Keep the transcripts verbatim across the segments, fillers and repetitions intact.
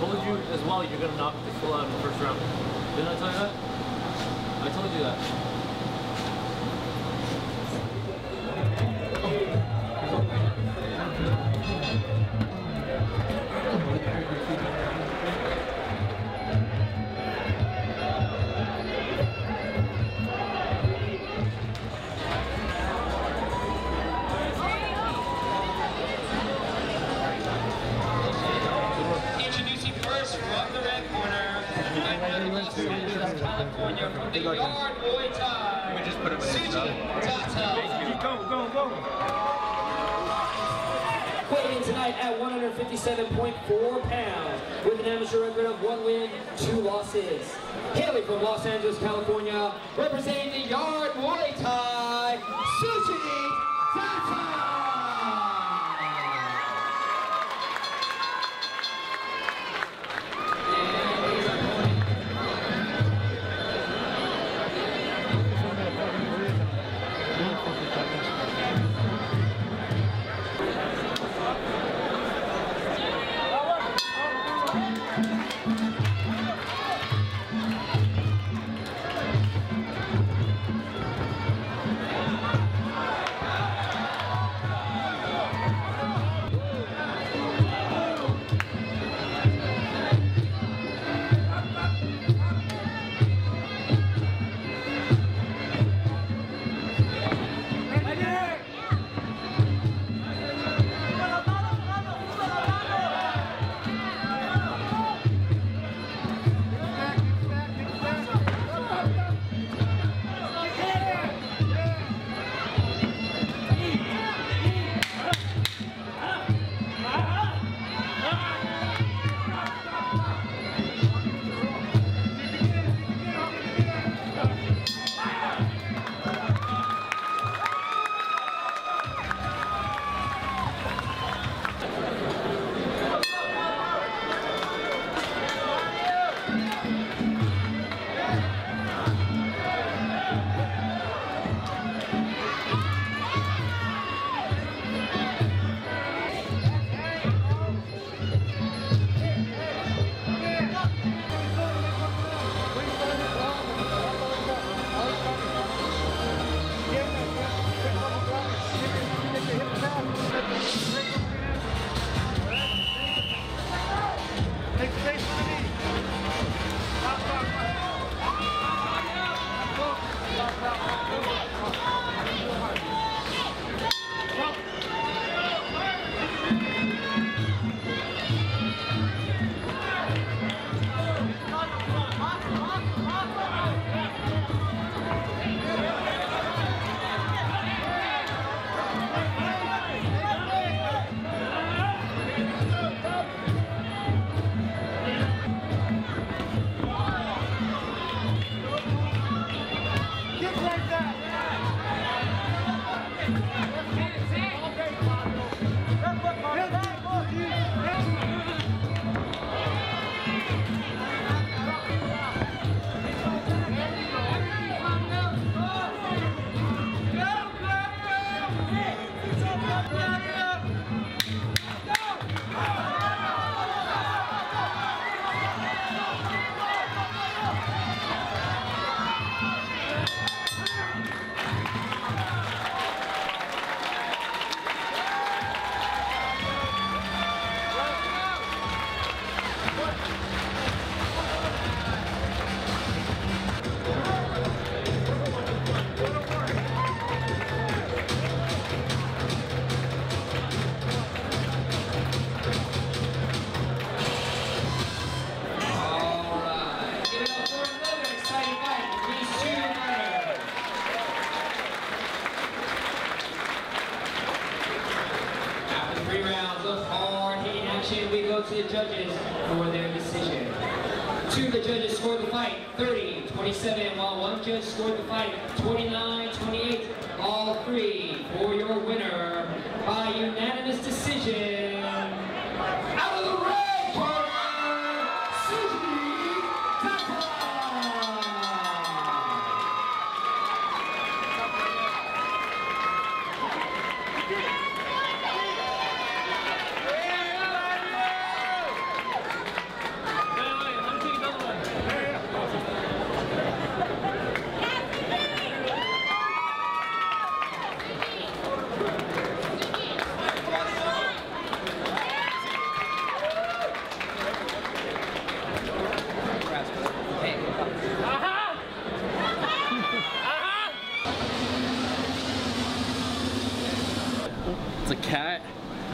told you as well you're gonna knock the full out in the first round. Didn't I tell you that? I told you that. Introducing first from the red corner, California from the yard Muay Thai. We just put him in Sujit Datta. Go, go, go. Weighing tonight at one hundred fifty-seven point four pounds with an amateur record of one win, two losses. Hailing from Los Angeles, California, representing the yard Muay Thai, Sujit Datta. We go to the judges for their decision. Two of the judges scored the fight thirty twenty-seven, while one judge scored the fight twenty-nine twenty-eight. All three for your winner by unanimous decision. Out of the red corner, Sujit Datta.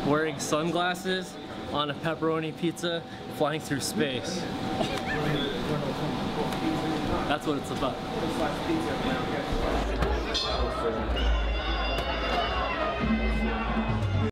wearing sunglasses on a pepperoni pizza flying through space. That's what it's about.